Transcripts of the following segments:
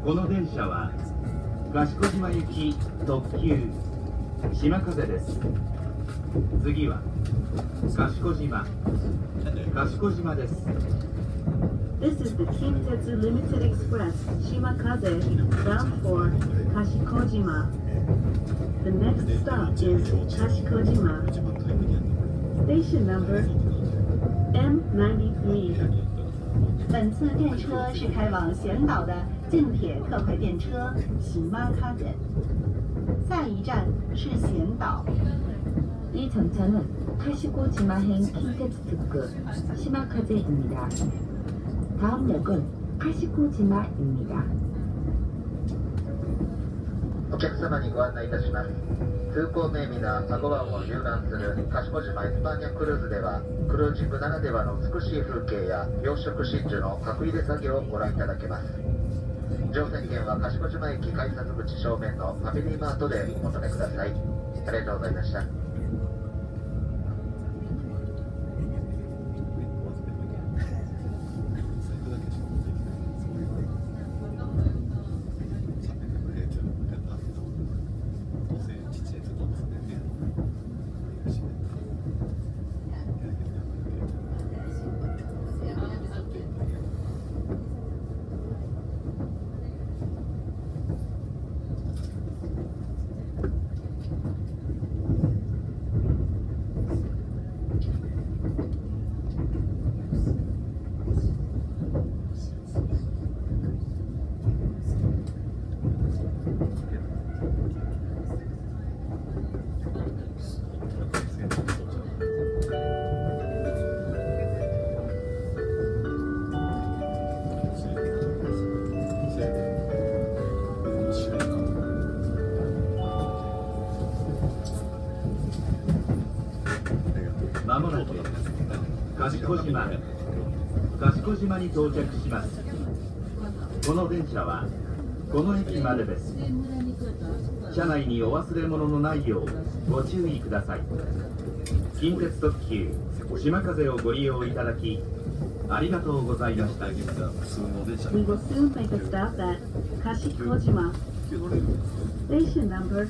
この電車は賢島行き特急島風です。次は賢島です。 This is the Kintetsu Limited Express Shimakaze bound for Kashikojima. The next stop is Kashikojima. Station number M93. 本次电车是开往咸岛的近铁特快电车시마카ze。下一站是咸岛。 이 전차는 카시고지마행 킨테츠 특급 시마카제입니다. 다음 역은 카시고지마입니다. お客様にご案内いたします。通行名皆阿古湾を遊覧する賢島エスパーニャクルーズでは、クルージングならではの美しい風景や養殖真珠の角入れ作業をご覧いただけます。乗船券は賢島駅改札口正面のファミリーマートでお求めください。ありがとうございました。 まもなく賢島に到着します。この電車はこの駅までです。車内にお忘れ物のないようご注意ください。近鉄特急島風をご利用いただきありがとうございました。 We will soon make a stop at Kashikojima. Station number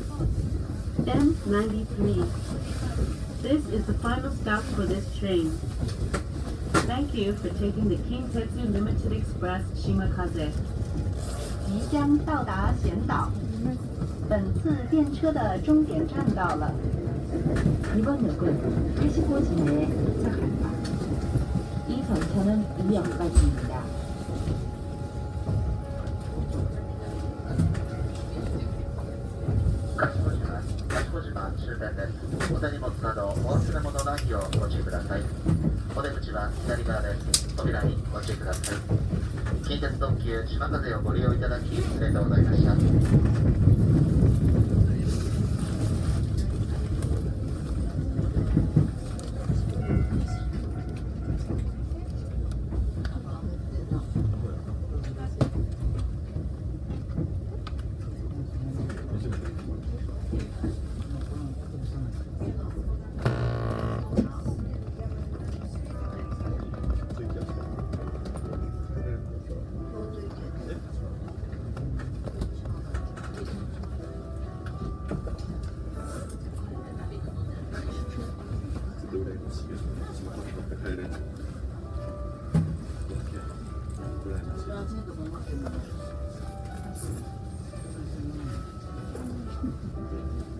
M93. This is the final stop for this train. Thank you for taking the Kintetsu Limited Express Shimakaze. 即将到达咸岛，本次电车的终点站到了。 이번 역은 카시고지마에 도착합니다. 이 전차는 이 역까지입니다. 賢島終点です。お手荷物などお忘れ物ないようご注意ください。お出口は左側です。扉にご注意ください。近鉄特急島風をご利用いただきありがとうございました。 Thank you.